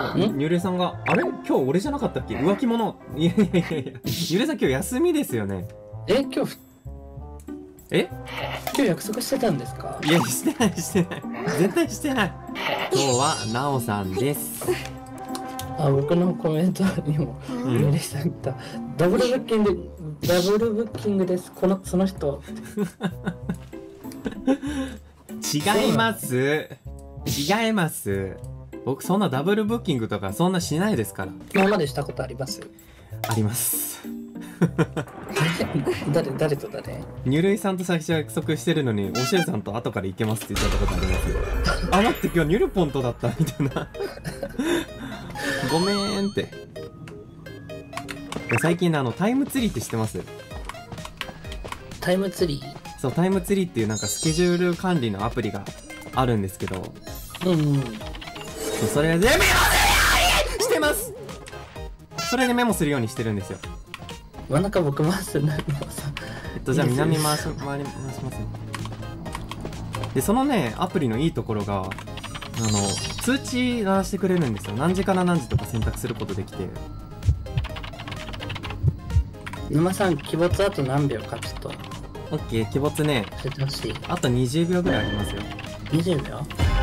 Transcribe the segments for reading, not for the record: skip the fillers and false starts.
ゆれさんが、あれ今日俺じゃなかったっけ浮気者。いやいやいやいや。ゆれさん今日休みですよね。 え、今日約束してたんですか？ いや、してないしてない。絶対してない。今日はなおさんです。 あ、僕のコメントにも、ゆれさんが、ダブルブッキングです。その人。 違います。違います。僕そんなダブルブッキングとかそんなしないですから。 今までしたことあります？ あります。 誰と誰？ ニュルイさんと最初約束してるのに、おしゅうさんと後から行けますって言っちゃったことありますよ。あ、待って、今日ニュルポンとだったみたいな。ごめーんって。最近タイムツリーって知ってます？ タイムツリー？ そう、タイムツリーっていうなんかスケジュール管理のアプリがあるんですけど、それでメモしてます。それでメモするようにしてるんですよ。 真ん中僕回すな。 じゃあ南回しますね。で、そのね、アプリのいいところが、通知鳴らしてくれるんですよ。何時から何時とか選択することできて。 沼さん、鬼没あと何秒かちょっと。 オッケー、鬼没ね。 教えてほしい。 あと20秒ぐらいありますよ。 20秒？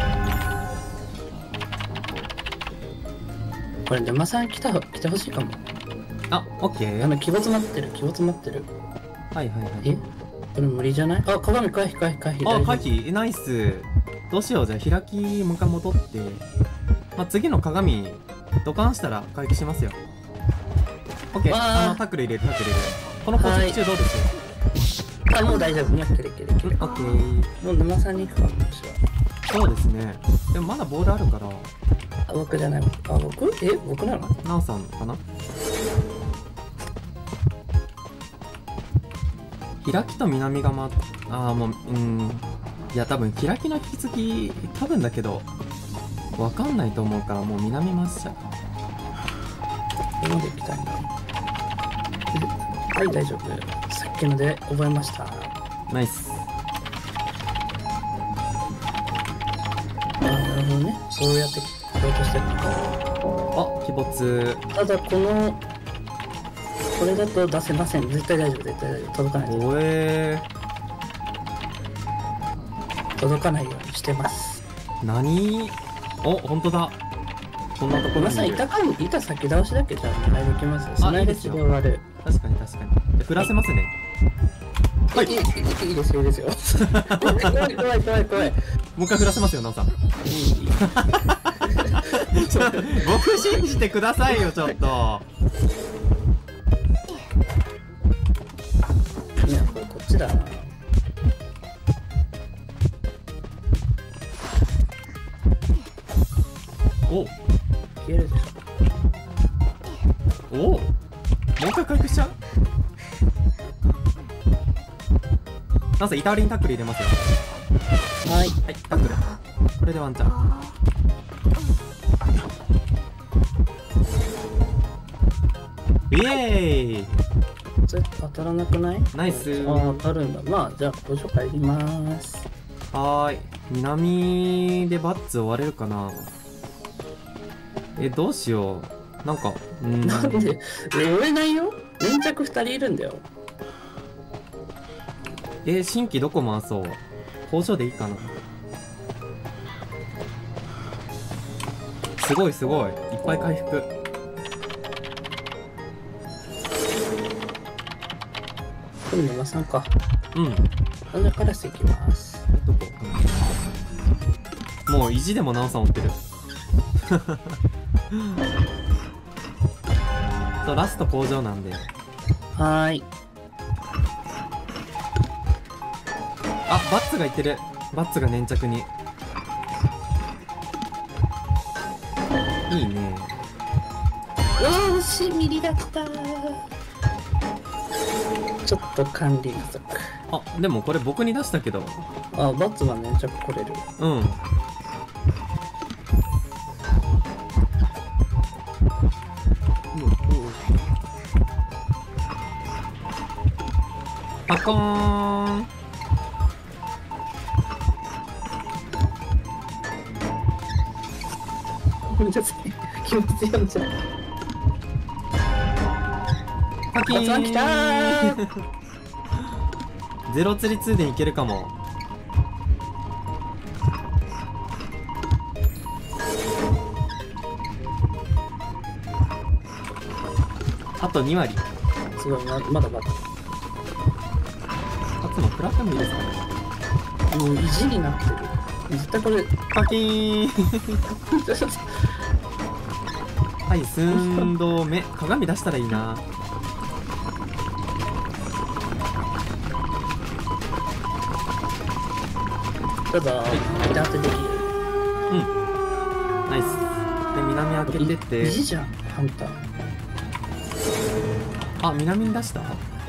これ沼さん来てほしいかも。 あ、オッケー。 鬼没待ってる。 はいはいはい。 え？これ無理じゃない？あ、鏡回避。 あ、回避ナイス。どうしよう。じゃあ開きもう一回戻って。まあ、次の鏡、ドカンしたら回避しますよ。オッケー。タックル入れる。この交通中どうですよ？ あ、もう大丈夫。オッケー。もう沼さんに行くかもしれない。 そうですね。でもまだボールあるから。 あ、僕じゃない。あ、僕なの？ なおさんかな？開きと南がもう、いや多分開きの引き継ぎ、多分だけど、わかんないと思うからもう南回しちゃう。 ここまで行きたいな。はい、大丈夫。さっきので覚えました。 ナイス。 なるほどね。そうやってこうとしてるのか。 あ、鬼没。 ただこれだと出せません。絶対大丈夫。届かない。届かないようにしてます。 何？お、本当だ。こんなところに。 皆さん板先倒しだけじゃお願いできます？その間治療がある。 確かに。じゃ振らせますね。 はい。いいですよ。怖い。 もう一回振らせますよ、なおさん。僕信じてくださいよ、ちょっと。 いや、こっちだな。 お、 消えるでしょ。もう一回回復しちゃう？なんせイタリンタックル入れますよ。はい、タックル。これでワンチャン。イエーイ！ 当たらなくない？ ナイス。 当たるんだ。まあ、じゃあ、補助帰りまーす。 はーい。南でバッツ終われるかな？どうしよう。なんで、追えないよ？連着2人いるんだよ。 新規どこ回そう？工場でいいかな？すごい。いっぱい回復。 これ沼さんか。 うん。 じゃあカラス行きます。 どこ？もう意地でもなおさん追ってる。そう、ラスト工場なんで。 はーい。 あ、バッツがいってる。バッツが粘着に。いいね。 惜しいミリだった。ちょっと管理不足。 あ、でもこれ僕に出したけど。 あ、バッツは粘着来れる。 うん。パコーン。 じ気持ち読んじゃう。 パキ発案きたーー。 ゼロ釣り2でいけるかも。あと2割。 すごいな、まだまだ。 勝つの食らってもいいですかね。 もう意地になってる。絶対これ。 パキーンはい、寸胴目。鏡出したらいいな。 ただ、手当てできる。 うん。ナイス。で、南開けてって意。地じゃん、ハンター。 あ、南に出した？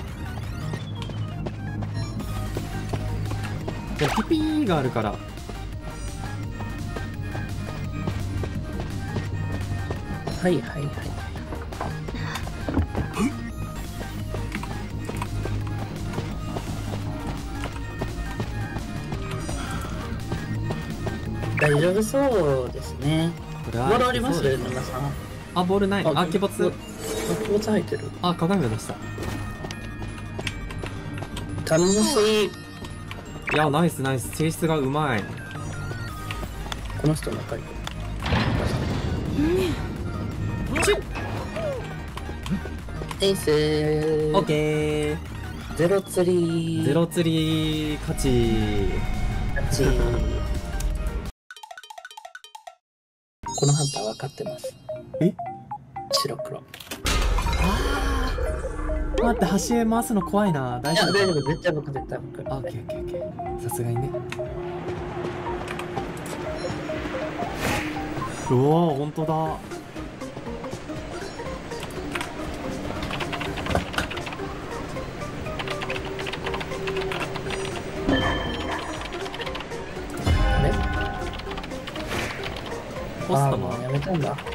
いや、ピピーがあるから。 はいはいはい。大丈夫そうですね。ボこれはールありますそうです皆さん。 あ、ボールない。あ、鬼没。 鬼没入ってる。 あ、鏡を出した。 頼もしい。 いや、ナイスナイス。性質がうまい。 この人の中に。エースオッケー。 ゼロ釣り。 ゼロ釣り勝ち。 勝ち。このハンター分かってます。 え？ 白黒。 待って、端へ回すの怖いな。大いや、 丈夫？ 大丈夫。絶対僕、絶対僕。 あ、オッケーオッケーオッケー。さすがにね。うわー、ほんとだ。 あれポストももうやめたんだ。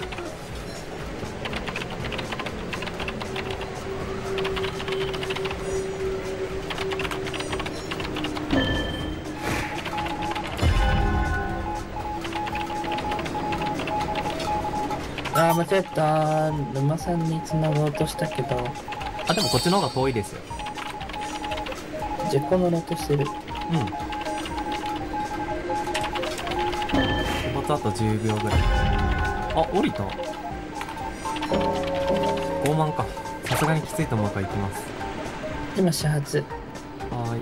あー、間違えた。沼さんに繋ごうとしたけど、 あ、でもこっちの方が遠いですよ。 10個乗ろうとしてる。 うん。またあと10秒ぐらい。あ、降りた。傲慢か。さすがにきついと思うから行きます。 今、始発。 はー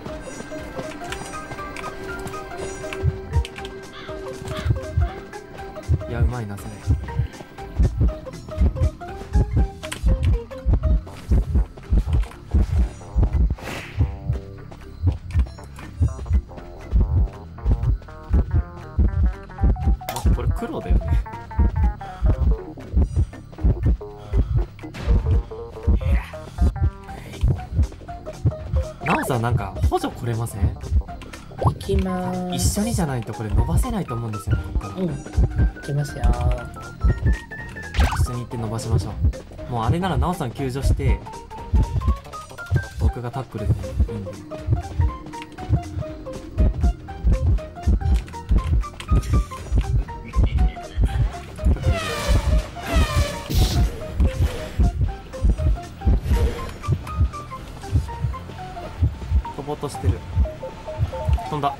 い。いや、うまいな、それ。これ黒だよね。なおさん、なんか補助来れません？ 行きまー一す。 緒にじゃないとこれ伸ばせないと思うんですよね、ここから。 うん。行きますよ。 一緒に行って伸ばしましょう。もうあれならなおさん救助して僕がタックルでいいんで。飛ぼうとしてる。飛んだ。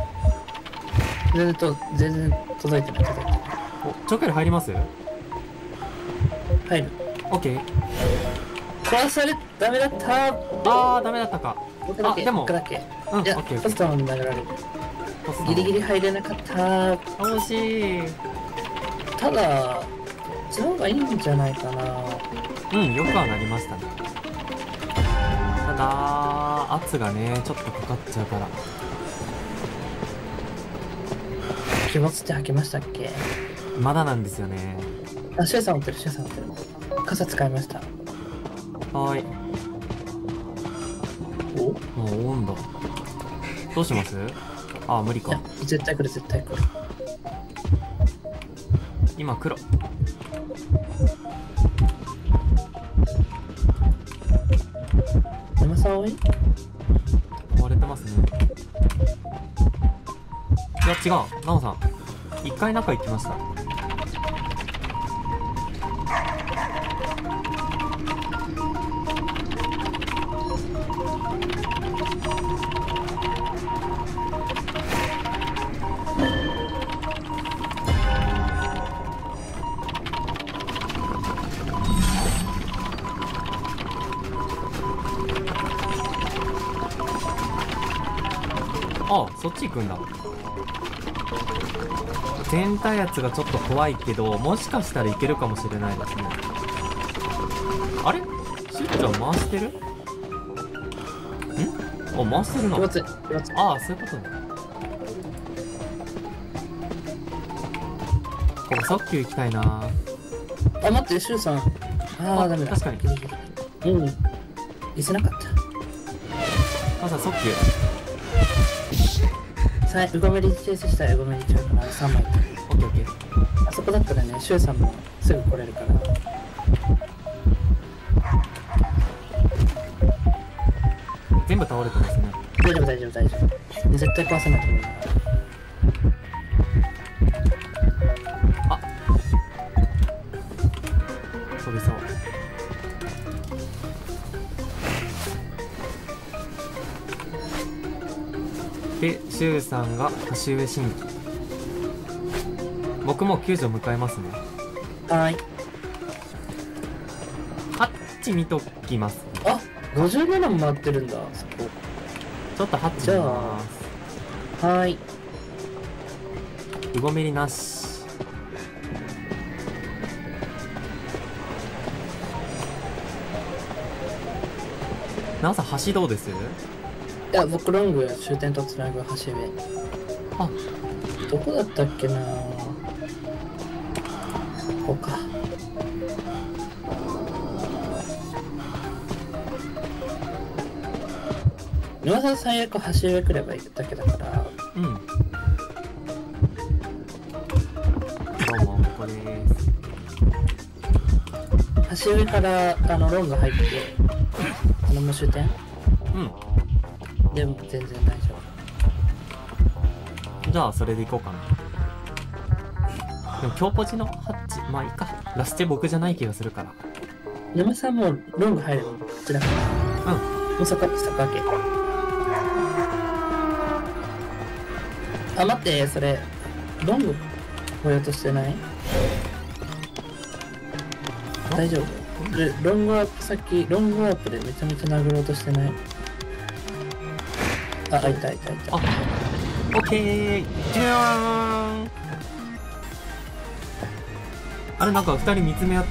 全然届いてない、届いてない。 お、長距離入ります？ 入る。 オッケー。 壊され、ダメだったー。 あー、ダメだったか。 僕だけ、 あでも僕だけ。 うん、オいや、 ッケーオッケー。 ポストに投げられる。ギリギリ入れなかったー。 惜しい。 ただ、こっちの方がいいんじゃないかな。 うん、よくはなりましたね。ただ圧がねちょっとかかっちゃうから。 気持ちって吐きましたっけ？ まだなんですよね。 あ、シュウさん持ってる、シュウさん持ってる。傘使いました。 はーい。 お？ もう温度どうします？あー、無理か。 いや、絶対来る、絶対来る。 今黒。 山さん多い？ 割れてますね。いや違う、なおさん一回中行きました。 あ、そっち行くんだ。全体圧がちょっと怖いけど、もしかしたらいけるかもしれないですね。あれ、しゅっちゃん回してる？ん？あ、回してるな。ああ、そういうことね。ここ速球行きたいな。 あ、待って、シュウさん。ああ、ダメだ。 確かに。 うん。いせなかった。 まずは速球。 うごめりチェイスしたらうごめりちゃうから3枚。 オッケーオッケー。 あそこだったらね、シュウさんもすぐ来れるから。 全部倒れてますね。 大丈夫大丈夫大丈夫。絶対壊せないと思う。 あ、飛びそう。で、シュウさんが年上新規。僕も救助迎えますね。 はーい。 ハッチ見ときます。 あ、57も回ってるんだ、そこ。 ちょっとハッチ見ます。 はーい。 うごめりなし。なおさん橋どうです？ いや、僕ロング終点とつなぐ橋上。 あ、 どこだったっけな。ここか。沼さん最悪橋上来ればいいだけだから。 うん。どうも、ここです。 橋上からロング入って、もう終点？ うん。 でも全然大丈じゃあ、それでいこうかな。でも、強ポジのハッチ、まあいいか。ラステ僕じゃない気がするから。 夫。沼さんもロング入るのこちらから。 うん。 大阪って坂家。あ、待って、それ、ロング来ようとしてない？大丈夫？ロングアップ先、ロングアップでめちゃめちゃ殴ろうとしてない？あ、いたいたいた。 あ、オッケー。じゃーん。あれ、なんか二人見つめ合って。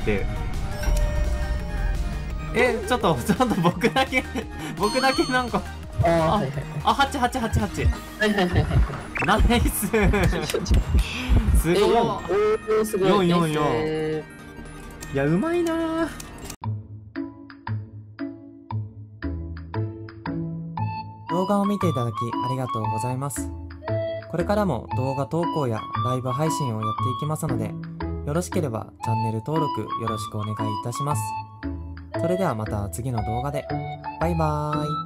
ちょっと僕だけなんか。 あ、はいはいはい。 あ、ハッチ。 はいはいはいはい。 ナイスすごい。 すごい。 444。いや、うまいなー。動画を見ていただきありがとうございます。これからも動画投稿やライブ配信をやっていきますので、よろしければチャンネル登録よろしくお願いいたします。それではまた次の動画で。バイバーイ。